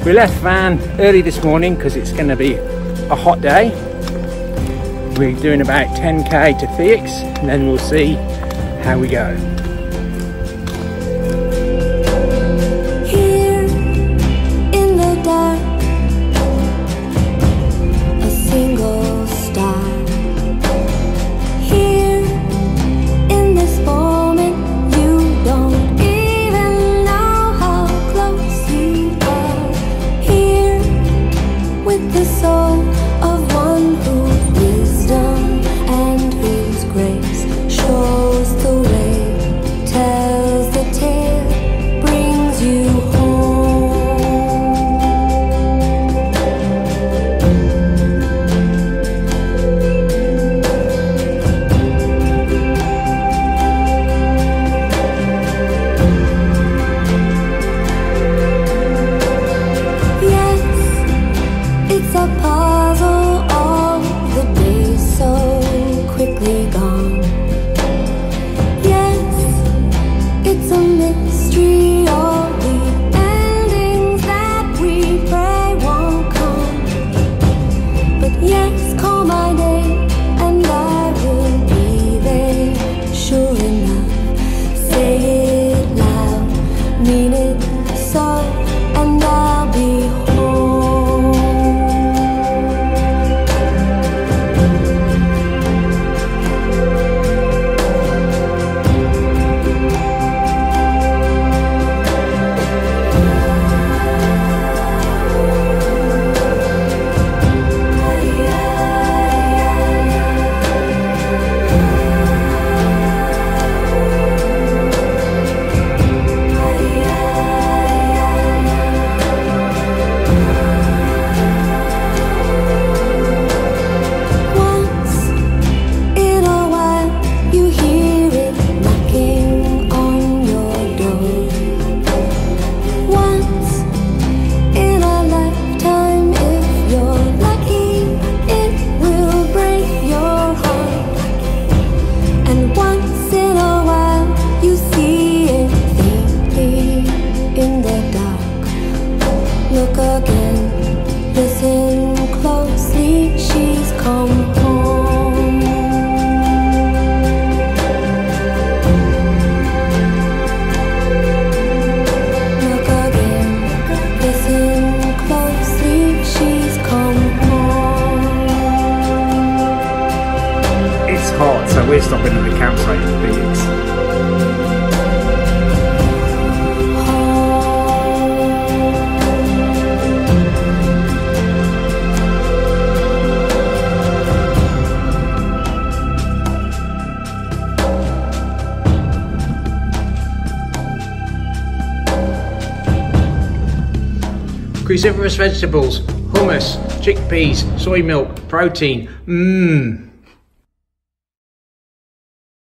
We left van early this morning because it's going to be a hot day. We're doing about 10k to Theix and then we'll see how we go. So we're stopping at the campsite in Vicki. Cruciferous vegetables, hummus, chickpeas, soy milk, protein. Mmm.